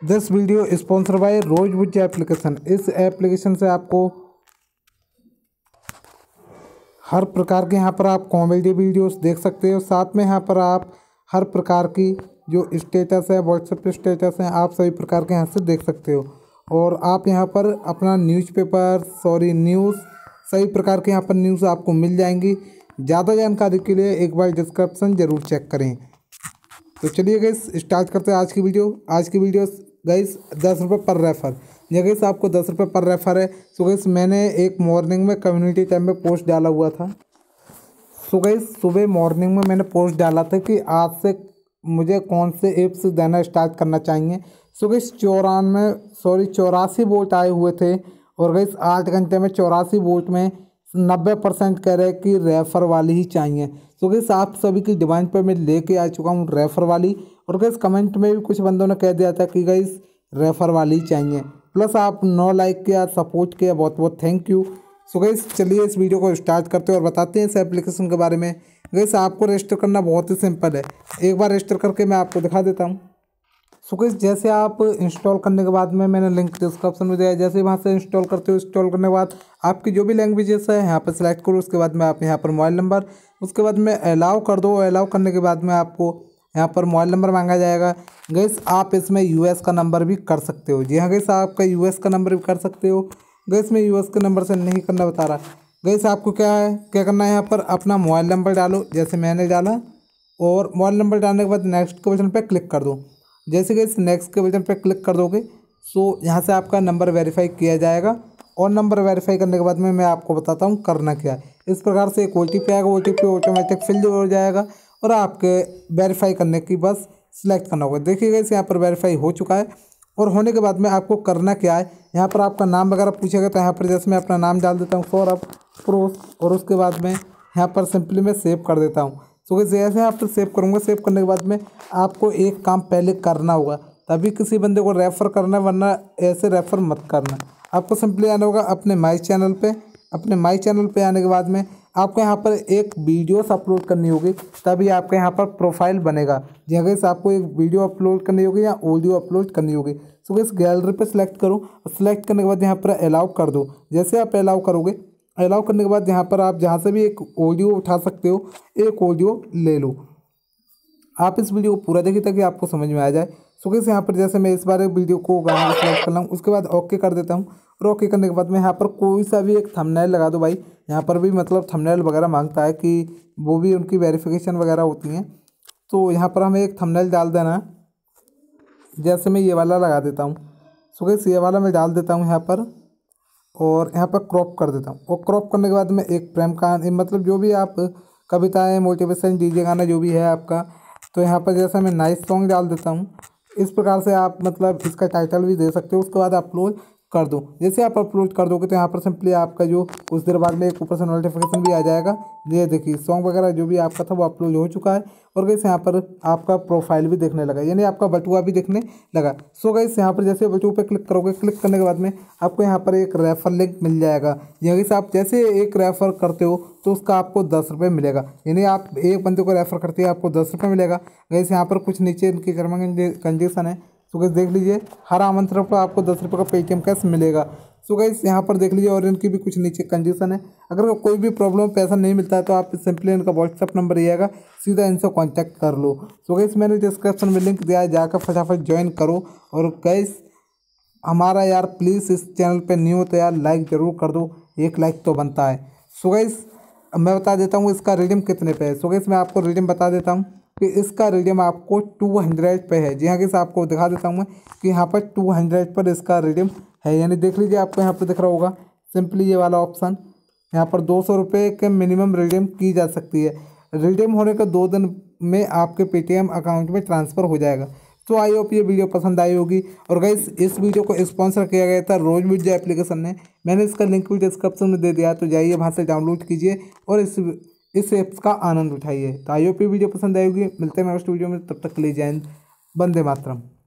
This video sponsor by Rozbuzz application. इस application से आपको हर प्रकार के यहाँ पर आप कॉमेडी वीडियोस देख सकते हो। साथ में यहाँ पर आप हर प्रकार की जो स्टेटस है, व्हाट्सएप स्टेटस है, आप सभी प्रकार के यहाँ से देख सकते हो। और आप यहाँ पर अपना न्यूज़ सभी प्रकार के यहाँ पर न्यूज़ आपको मिल जाएंगी। ज़्यादा जानकारी के लिए एक बार डिस्क्रिप्शन ज़रूर चेक करें। तो चलिए गाइस स्टार्ट करते हैं आज की वीडियो। गाइस 10 रुपये पर रेफ़र, ये गाइस आपको 10 रुपये पर रेफ़र है। सो गाइस मैंने एक मॉर्निंग में कम्युनिटी टैब में पोस्ट डाला हुआ था। सो गाइस सुबह मॉर्निंग में मैंने पोस्ट डाला था कि आज से मुझे कौन से ऐप्स देना स्टार्ट करना चाहिए। सो गाइस 84 वोट आए हुए थे और गाइस 8 घंटे में 84 वोट में 90% कह रहे हैं कि रेफ़र वाली ही चाहिए। तो गाइस आप सभी की डिमांड पर मैं लेके आ चुका हूँ रेफ़र वाली। और गाइस कमेंट में भी कुछ बंदों ने कह दिया था कि गाइस रेफ़र वाली ही चाहिए। प्लस आप 9 लाइक किया, सपोर्ट किया, बहुत बहुत थैंक यू। सो गाइस चलिए इस वीडियो को स्टार्ट करते हैं और बताते हैं इस एप्लीकेशन के बारे में। गाइस आपको रजिस्टर करना बहुत ही सिंपल है, एक बार रजिस्टर करके मैं आपको दिखा देता हूँ। सो गाइस जैसे आप इंस्टॉल करने के बाद में मैंने लिंक डिस्क्रिप्शन में दिया है, जैसे वहाँ से इंस्टॉल करते हो, इंस्टॉल करने के बाद आपकी जो भी लैंग्वेजेस है यहाँ पर सिलेक्ट करो। उसके बाद में आप यहाँ पर मोबाइल नंबर, उसके बाद में अलाउ कर दो। अलाउ करने के बाद में आपको यहाँ पर मोबाइल नंबर मांगा जाएगा। गाइस आप इसमें यूएस का नंबर भी कर सकते हो। जी हाँ गाइस आपका यूएस का नंबर भी कर सकते हो। गाइस मैं यूएस के नंबर से नहीं करना बता रहा। गाइस आपको क्या करना है, यहाँ पर अपना मोबाइल नंबर डालो जैसे मैंने डाला, और मोबाइल नंबर डालने के बाद नेक्स्ट के बटन पर क्लिक कर दो। जैसे कि इस नेक्स्ट के बटन पर क्लिक कर दोगे सो यहाँ से आपका नंबर वेरीफाई किया जाएगा। और नंबर वेरीफाई करने के बाद में मैं आपको बताता हूँ करना क्या है। इस प्रकार से एक OTP आएगा, OTP ऑटोमेटिक फिल हो जाएगा और आपके वेरीफाई करने की बस सिलेक्ट करना होगा। देखिएगा इस यहाँ पर वेरीफाई हो चुका है। और होने के बाद में आपको करना क्या है, यहाँ पर आपका नाम वगैरह पूछेगा। तो यहाँ पर जैसे मैं अपना नाम डाल देता हूँ सौरभ प्रोस, और उसके बाद में यहाँ पर सिंपली मैं सेव कर देता हूँ। तो जैसे यहाँ पर सेव करूँगा, सेव करने के बाद में आपको एक काम पहले करना होगा, तभी किसी बंदे को रेफ़र करना, वरना ऐसे रेफ़र मत करना। आपको सिंपली आना होगा अपने माई चैनल पे आने के बाद में आपको यहाँ पर एक वीडियोस अपलोड करनी होगी, तभी आपके यहाँ पर प्रोफाइल बनेगा। जगह से आपको एक वीडियो अपलोड करनी होगी या ऑडियो अपलोड करनी होगी। सो इस गैलरी पे सिलेक्ट करो और सिलेक्ट करने के बाद यहाँ पर अलाउ कर दो। जैसे आप अलाउ करोगे, अलाउ करने के बाद यहाँ पर आप जहाँ से भी एक ऑडियो उठा सकते हो, एक ऑडियो ले लो। आप इस वीडियो को पूरा देखिए ताकि आपको समझ में आ जाए। सो गाइस यहाँ पर जैसे मैं इस बार वीडियो को गाना को सिलेक्ट कर लूँ, उसके बाद ओके कर देता हूँ। और ओके करने के बाद में यहाँ पर कोई सा भी एक थंबनेल लगा दो भाई। यहाँ पर भी मतलब थंबनेल वगैरह मांगता है कि वो भी उनकी वेरिफिकेशन वगैरह होती हैं। तो यहाँ पर हमें एक थंबनेल डाल देना है, जैसे मैं ये वाला लगा देता हूँ। सो गाइस ये वाला मैं डाल देता हूँ यहाँ पर, और यहाँ पर क्रॉप कर देता हूँ। और क्रॉप करने के बाद में एक प्रेम कहानी, मतलब जो भी आप कविताएँ, मोटिवेशन, डीजे गाना जो भी है आपका, तो यहाँ पर जैसा मैं नाइस सॉन्ग डाल देता हूँ। इस प्रकार से आप मतलब इसका टाइटल भी दे सकते हो। उसके बाद अपलोड कर दो। जैसे आप अपलोड कर दोगे तो यहाँ पर सिंपली आपका जो कुछ देर बाद में एक ऊपर से नोटिफिकेशन भी आ जाएगा। ये देखिए सॉन्ग वगैरह जो भी आपका था वो अपलोड हो चुका है। और गाइस यहाँ पर आपका प्रोफाइल भी देखने लगा, यानी आपका बटुआ भी दिखने लगा। सो गाइस यहाँ पर जैसे बटुआ पे क्लिक करोगे, क्लिक करने के बाद में आपको यहाँ पर एक रेफर लिंक मिल जाएगा। यहीं से आप जैसे एक रेफ़र करते हो तो उसका आपको 10 रुपये मिलेगा, यानी आप एक बंदे को रेफ़र करते हैं आपको 10 रुपये मिलेगा। गाइस यहाँ पर कुछ नीचे इनकी कंडीशन है, तो गाइस देख लीजिए, हर आमंत्रण पर आपको 10 रुपये का पेटीएम कैश मिलेगा। सो गाइस यहाँ पर देख लीजिए, और इनकी भी कुछ नीचे कंडीशन है। अगर कोई भी प्रॉब्लम पैसा नहीं मिलता है तो आप सिंपली इनका व्हाट्सएप नंबर आएगा, सीधा इनसे कांटेक्ट कर लो। सो गाइस मैंने डिस्क्रिप्शन में लिंक दिया है, जाकर फटाफट ज्वाइन करो। और गाइस हमारा यार प्लीज़ इस चैनल पे न्यू हो तो यार लाइक ज़रूर कर दो, एक लाइक तो बनता है। सो गाइस मैं बता देता हूँ इसका रिडीम कितने पे है। सो गाइस मैं आपको रिडीम बता देता हूँ कि इसका रिडीम आपको 200 पे है। जी हाँ गाइस आपको दिखा देता हूँ मैं कि यहाँ पर 200 पर इसका रिडीम है, यानी देख लीजिए आपको यहाँ पर दिख रहा होगा सिंपली ये वाला ऑप्शन। यहाँ पर 200 रुपये के मिनिमम रिडीम की जा सकती है। रिडीम होने के 2 दिन में आपके पेटीएम अकाउंट में ट्रांसफ़र हो जाएगा। तो आई होप ये वीडियो पसंद आई होगी। और गाइस इस वीडियो को स्पॉन्सर किया गया था रोजबुज एप्लीकेशन ने। मैंने इसका लिंक भी डिस्क्रिप्शन में दे दिया, तो जाइए वहाँ से डाउनलोड कीजिए और इस ऐप्स का आनंद उठाइए। तो आई होप ये वीडियो पसंद आई होगी। मिलते हैं नेक्स्ट वीडियो में, तब तक के लिए जय हिंद, वंदे मातरम।